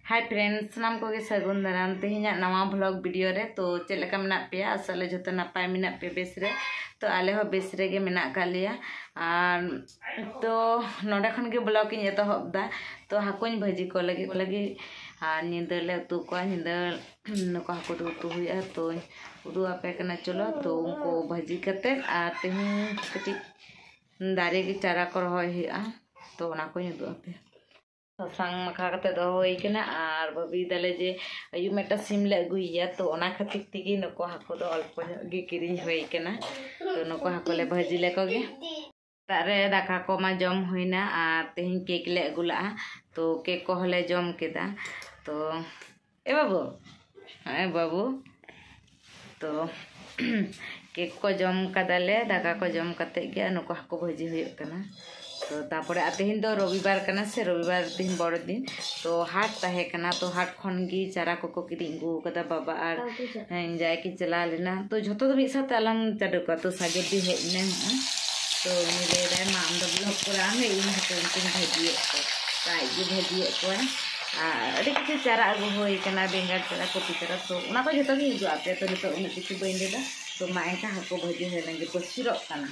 Hi friends सामान को सगुन दाराम तेहना नवा ब्लॉग वीडियो रे तो चलका मेना पे आसले जो नपाय मेना पे बेस रे तो आले हो बेस रे गे मेना का लिया तो नोडे खन के ब्लॉग इन एतहबदा तो हाकुन भाजी को लगी निंदा ले उतु को निंदा नको हाकु उतु हुआ तो उदू आपे कना चलो तो उनको भाजी करते तेहन कटी दारे के चारा को रहोय हुआ तो ओना को उदू आपे सांग मखा कते दो होई कना आर बबी दले जे अयु मेटा सिम ले अगुइया तो ओना खातिर तिगी नको हाको दो अल्प गे किरिंग होई कना तो नको हाको ले भाजी ले को गे तारे दाका को मा जम होइना आर तेहिं केक ले अगुला तो केक को हले जम केदा तो ए बाबू तो केक को जम कदाले दाका को जम कते गे नको हाको भाजी होय कना तो तापरे तेहन दो रविवार कना से रविवार तेहन बड़ दिन तो हाट ताहे कना तो हाट खन गी चारा को किरिंग गु कदा बाबा आर जाय की चला लेना तो झोतो दो मिसा तालम चडो को तो सागे दी हेने तो मिले दे माम दो ब्लॉग पुरा में इन हतन तिन भाजी को ताई जी भाजी को अरे कि चारा अगु होई कना बेंगार चारा कोपी चारा तो उना को झोतो गी आते तो नितो उन किछु बइन देदा तो माए का हको भाजी हे लंगे को सिरो कना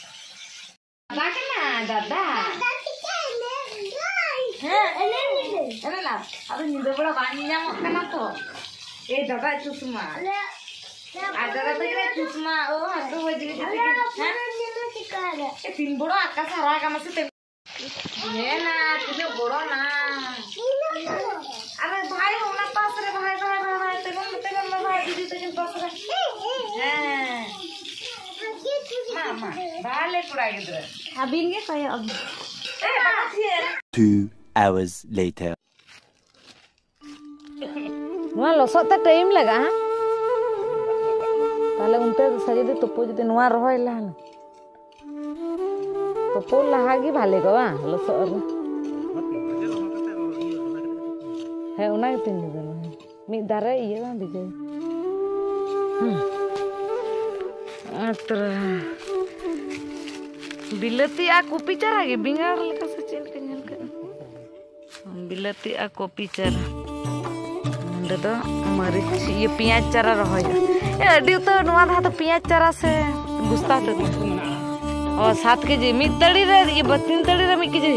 दादा अब निंदा बड़ा बानी जाम तो ए दादा चुसमा दादा तो चुसमा ओ हाथ बजे ए तीन बड़ो आकाश हरा का मसे ये ना तुझे बड़ो ना अरे भाई होना पास रे भाई तेरे भाई दीदी तेरे पास रे मामा बाले पुरा गिद्र अबिन के कय अब 2 hours later नुआ लसोता टाइम लगा ताले उनते सजे दे तोपो जदे नुआ रहोय लान तोपो लाहागी भाले गो बा लसो है उना के तीन जन मी दारे इये बा बिजे अत्र बिलती आ कॉपी चारा गे बिंगार लेका से चेन के नेल के बिलती आ कॉपी चारा अंदर तो मरीच ये प्याज चारा रहोय ए अडी तो नुआ धा तो प्याज चारा से गुस्ता तो और 7 केजी मी तड़ी रे ये 3 तड़ी रे मी केजी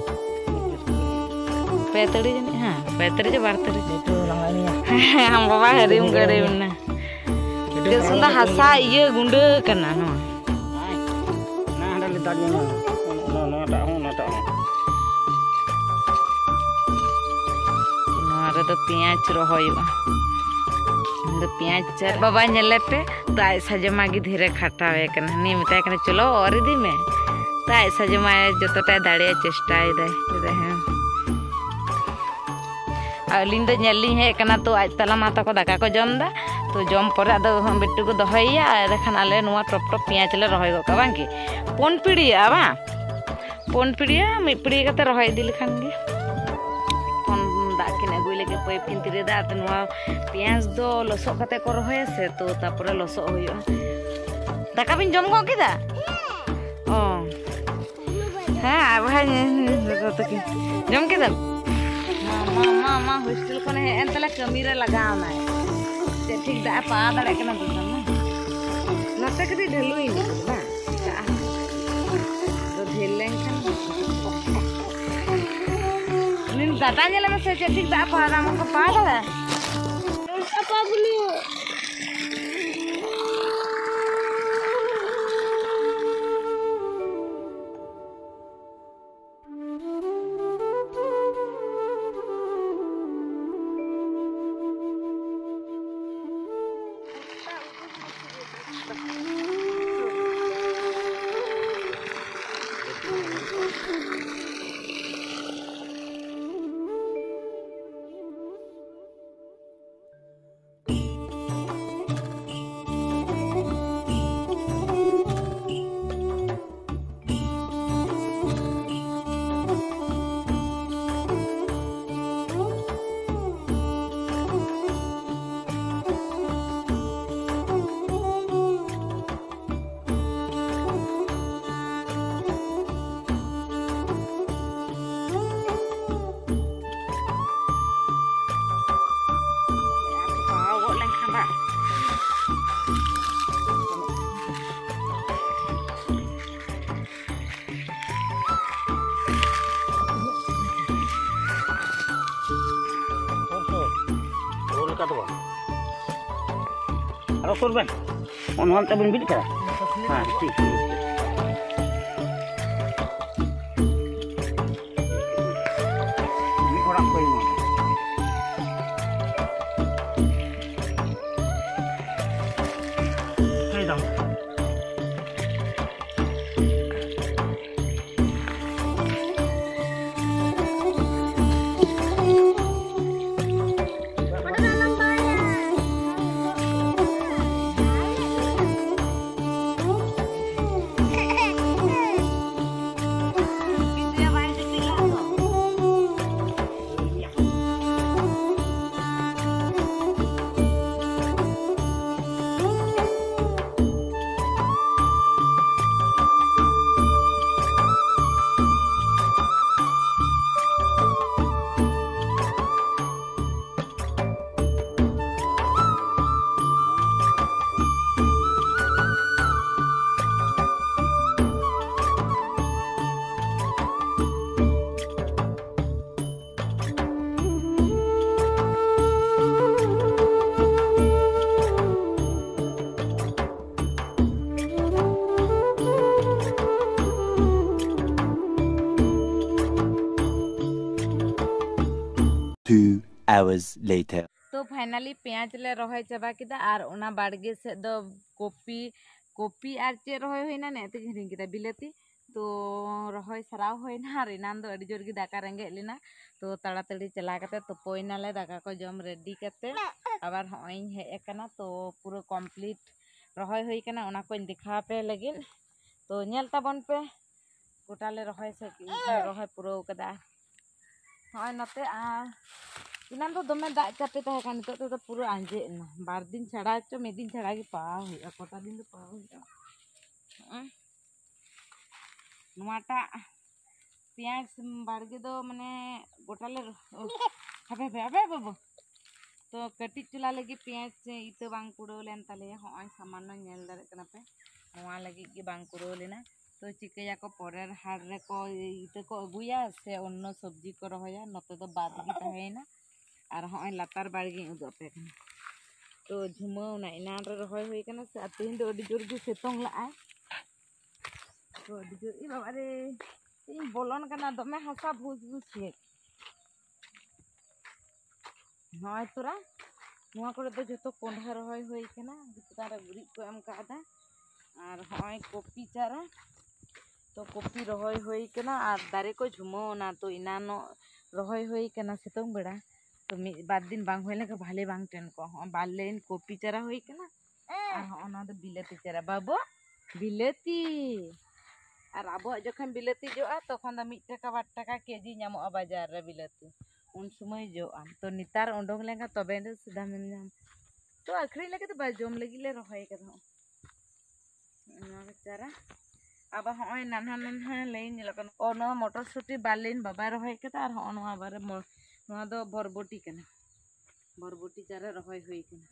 पे तड़ी जने हां पे तड़ी जे 12 तड़ी तो रंगानिया हम बाबा हरिम करे ना के सुंदा हसा ये गुंड कना नो ना हडा ले ताज नो टा हो नोरे तो प्याज रहोय तो प्याज चार बाबा नेले पे तो आय सजमा गी धीरे खटावे कना नी मताय कना चलो और दी में तो आय सजमा जतटा दाड़े चेष्टा दे अलिंद नेली हे कना तो आज तला माता को दाका को जमदा तो जम पर आदो बेटू को दहैया देखन आले नुआ टप टप प्याज ले रहोय गो बांगी पोन पीड़िया बा पोन पीड़िया मी पीड़ी कते रहोय दिल खान गे पोन दा किने गुइले के पाइप किन तिरे दा त नुआ प्याज दो लसो कते को रहोय से तो तापरे लसो होयो दाका बिन जम गो किदा ओ हां भाई तो कि जम किदा मामा हॉस्टल कोने एंतला कमीरे लगाव ना ते ठीक दा पा दाड़े कना दुकान ना नते कदी ढलुई बा तो ढेलें खान निन दादा नेला में से ठीक दा पा दा हमको पा दाड़ा पा बुली ᱚᱱᱠᱟ ᱫᱚ ᱵᱟᱝ ᱟᱨᱚ ᱥᱩᱨ ᱵᱮᱱ ᱚᱱᱟ ᱛᱮᱵᱮᱱ ᱵᱤᱫ ᱠᱟᱫᱟ ᱦᱮᱸ ᱴᱷᱤᱠ ᱢᱤᱫ ᱚᱲᱟᱜ ᱠᱚ ᱮᱢᱟ ᱦᱮᱸ ᱫᱟᱢ Two hours later. तो फाइनली पेंयाज ले रही चाबा किदा और ओना बाड़गे से दो कॉपी और चे रही होइना नेते हिरिंग किदा बिलाती तो रही सराव होइना और इनान दो अड़ी जोर गी दाका रेंगे लेना तो ताड़ाताड़ी चला करते तो पोइना ले दाका को जम रेडी करते आबार हई हेज कना तो पूरा कमप्लीट रही होई कना ओना को दिखा पे लगे तो नेल ताबन पे गोटा ले रही से रही पूरा कदा हई नते आ इनान तो दमे दाग चापे तहका नितो तो पूरा आंजे ना बार दिन छाड़ा चो मे दिन छाड़ा की पाव हुआ कटा दिन तो पाव हुआ नवाटा पेंयाज बाड़गे दो माने गोटाले हाबे हाबे बाबू तो कटी चुला लगी पेंयाज इतो बांग कुड़ो लेन ताले हय सामान्य नेल दारे कना पे नवा लगी की बांग कुड़ो लेना तो चिकया को परेर हार रे को इतो को अगुया से अन्य सब्जी को रहोया नते तो बाद गी तहेना और हय लातार बाड़गे उदो पे तो झुमावना इनान रे रहोय होई कना से तीन दो अडी जोर गी सेतोंग लाआय तो अडी जोर ई बाबा रे इन बोलन कना दमे हासा भूस भूस छे हय तोरा नुआ करे तो जतो कोंढा रहोय होई कना तारा गुरी को एम कादा और हय कॉपी चारा तो कॉपी रहोय होई कना और दारे को झुमावना तो इनानो रहोय होई कना सेतोंग बेड़ा तो बाद दिन बांग होइले के भाले बांग टेन को बार लेन कॉपी चारा होई कना और ओना दो बिलाती चारा बाबू बिलाती और अब जखन बिलाती जोआ तखन द 1 टाका 2 टाका केजी नामो बाजार रे बिलाती उन समय जोआ तो नितार ओंडोंग लेगा तबे दे सीधा मिल जाम तो आखरी लगे तो बाजोम लगी ले रहोय कदा ना बेचारा अब हय नाना नाना लेन लकन ओ न मोटरसुटी बालेन बाबा रहोय कदा और हन वा बारे नवा दो बरबटी कना बरबटी चारा रहोय होई कना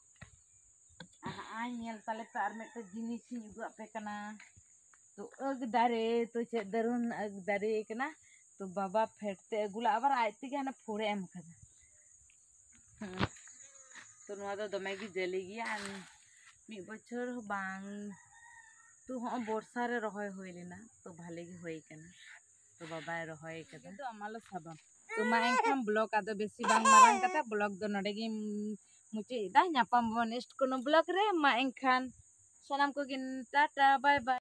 आ नेल ताले पे आर मेटे जिनिस युगा पे कना तो अग दारे तो चे दरुन अग दारे कना तो बाबा फेटते अगुला आबार आयते के हना फोड़े एम कदा तो नवा दो दमे गी जली गया मी बछर बांग तो हाँ बर्षा रे रहोय होई लेना तो भाले गी होई कना तो बाबा रहोय कदा तो अमालो साबम तो मा एंखाम ब्लॉग आदो बेसी बांग मारांग कता ब्लॉग दो नडे गी मुचे दा न्यापाम नेक्स्ट कोनो ब्लॉग रे मा एंखान सनाम को गिन टाटा बाय बाय।